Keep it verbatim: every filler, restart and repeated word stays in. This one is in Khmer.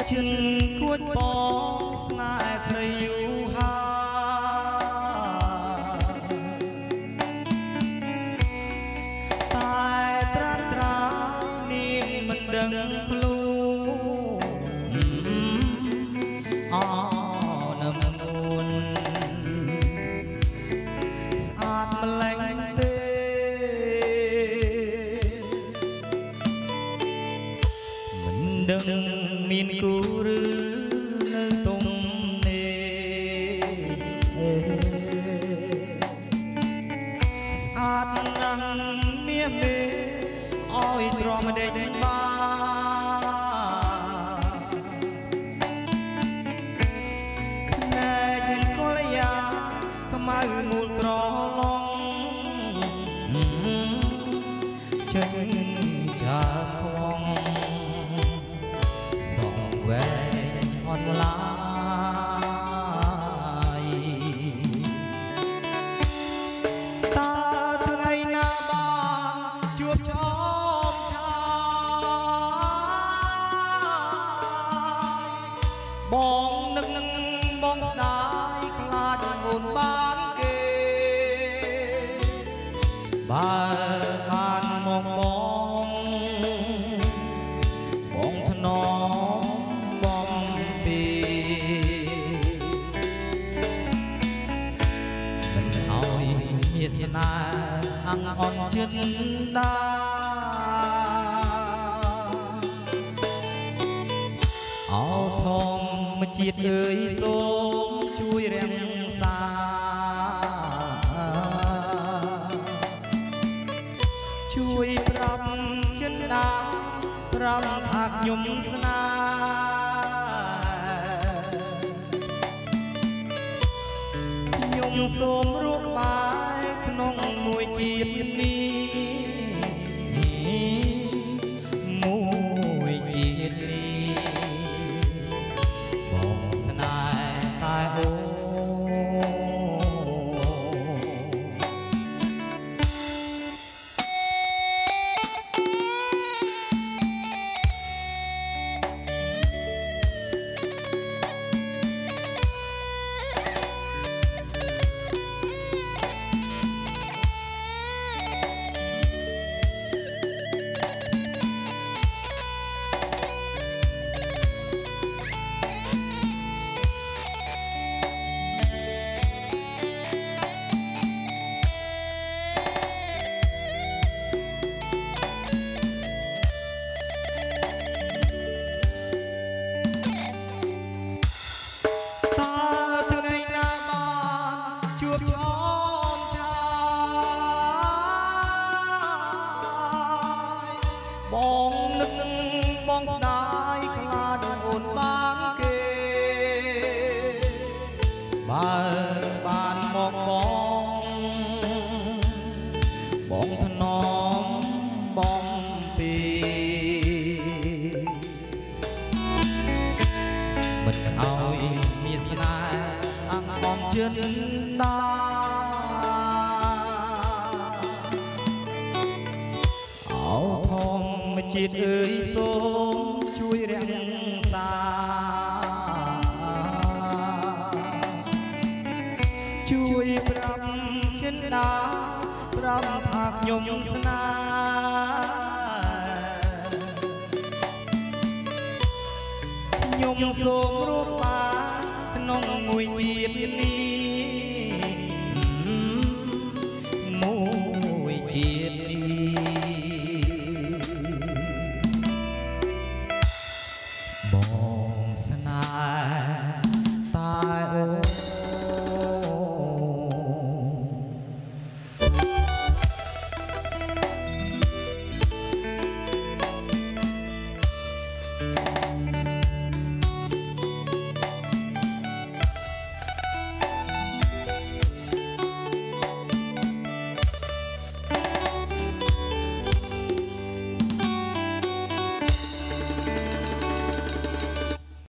គួចបងស្នេហ៍ស្រីយូហាតែត្រាត្រានាងមិនដឹងខ្លួនអនឹមនួនស្អាតម្លេះទេមិនដឹងមានគូឬនៅទុំនេះស្អាតណាស់មាសមេឲ្យទ្រាំដេកបានណែកលយាខ្មៅមូលក្រឡងចេញចាខ្វងសងវែងអនឡាយតើថ្ងៃណាបានជួបឆោមឆាយបងនឹកបងស្ដាយខ្លាចអូនបានគេបើបានមកបងបងថ្នមបងពីមិនឲ្យមានស្នេហ៍អង្អន់ចិត្តដាអោធម្មជាតិអើយសូមជួយរាំងសាជួយប្រាប់ចិនដាប្រាប់ថាខ្ញុំស្នេហ៍ខ្ញុំសូមរស់ក្បែរក្នុងមួយជាតិនេះមួយជាតិនេះបងស្នេហ៍តែអូបងនឹកបងស្ដាយខ្លាចអូនបានគេបើបានមកបងបងថ្នមបងពីមិនឲ្យមានស្នេហ៍អង្អន់ចិត្តដាជាតិអើយសូមជួយរាំងសាជួយប្រាប់ចិនដាប្រាប់ថាខ្ញុំស្នេហ៍ខ្ញុំសូមរស់ក្បែរក្នុងមួយជាតិនេះមួយជាតិ